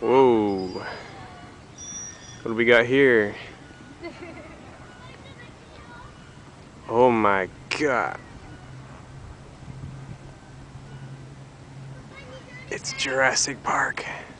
Whoa. What do we got here? Oh my god. It's Jurassic Park.